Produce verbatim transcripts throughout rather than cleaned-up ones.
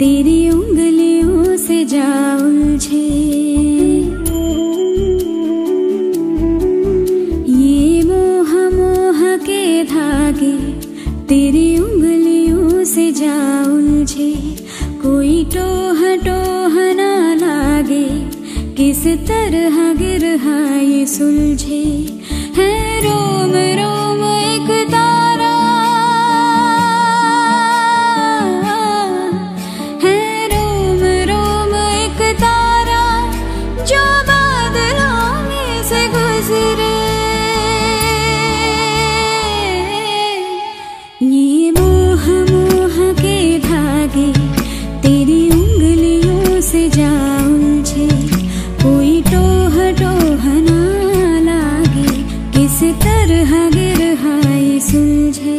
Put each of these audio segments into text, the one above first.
तेरी उंगलियों से जा उलझे। ये मोह मोह के धागे तेरी उंगलियों से जा उलझे। कोई टोह टोह ना लागे, किस तरह गिरहा ये सुलझे। है रोम रोम एक तारा, है रोम रोम एक तारा जो बादलों में से गुजरे। ये मोह मोह के धागे तेरी उंगलियों से जा उलझे। कोई टोह टोह ना लागे, किस तरह गिरहा ये सुलझे।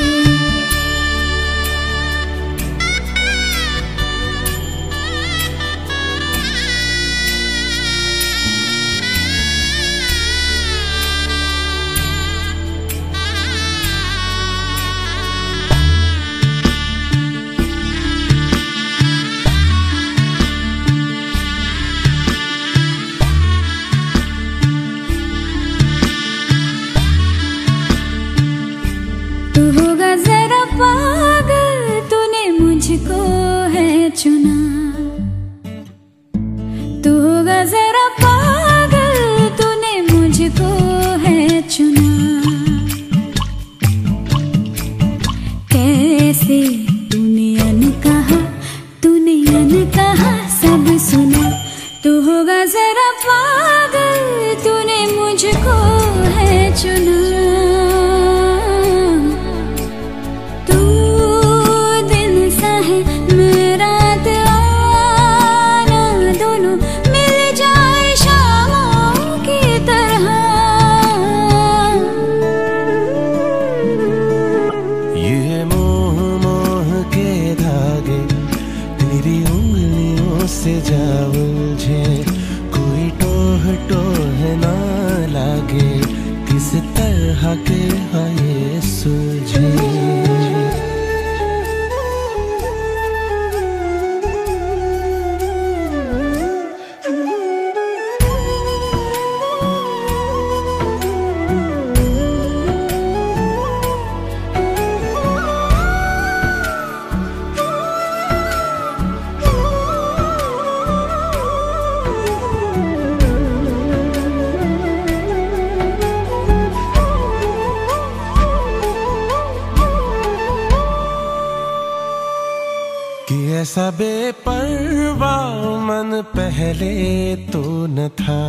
तू होगा जरा पागल, तूने मुझको है चुना। तू होगा जरा पागल, तूने मुझको है चुना। कैसे तूने अन कहा, तूने अन कहा सब सुना। तू होगा जरा पागल, तूने मुझको है चुना। से जा उलझे, कोई टोह टोह ना लागे, किस तरह के ये सुलझे। कि ऐसा बेपरवाह मन पहले तो न था।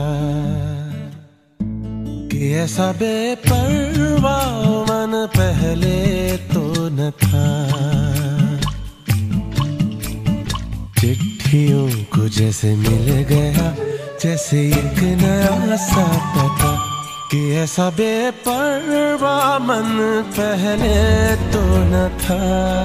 कि ऐसा बेपरवाह मन पहले तो न था। चिट्ठियों को जैसे मिल गया, जैसे एक नया सा पता। कि ऐसा बेपरवाह मन पहले तो न था।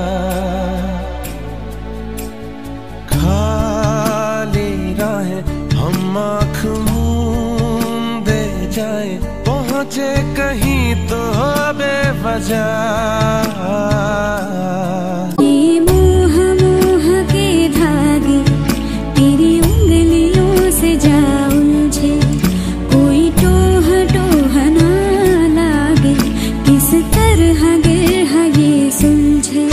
खाली राहें हम आँख मूंदे जाए, पहुँचे कहीं तो बेवजह। ये मोह मोह के धागे तेरी उंगलियों से जा उलझे। कोई टोह टोह ना लागे, किस तरह गिरहा ये सुलझे।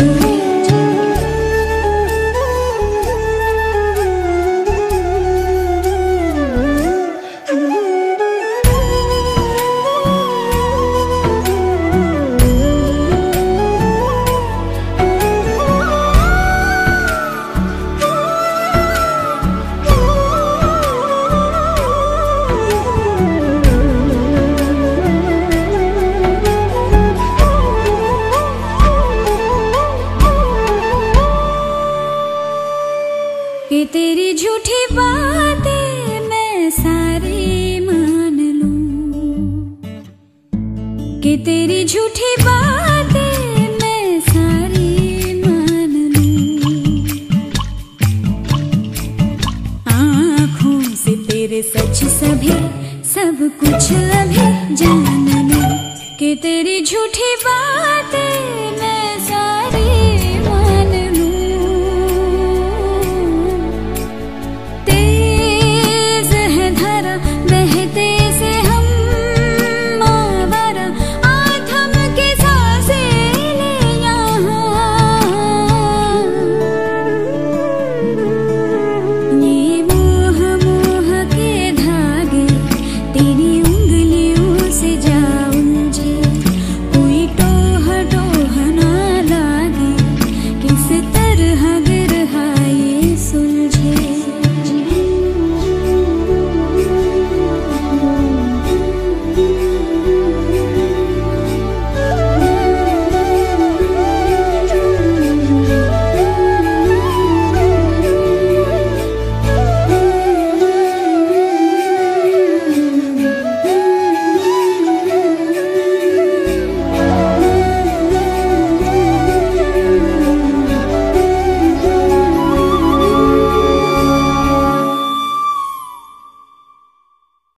कि तेरी झूठी बातें मैं सारी मान लूं। कि तेरी झूठी बातें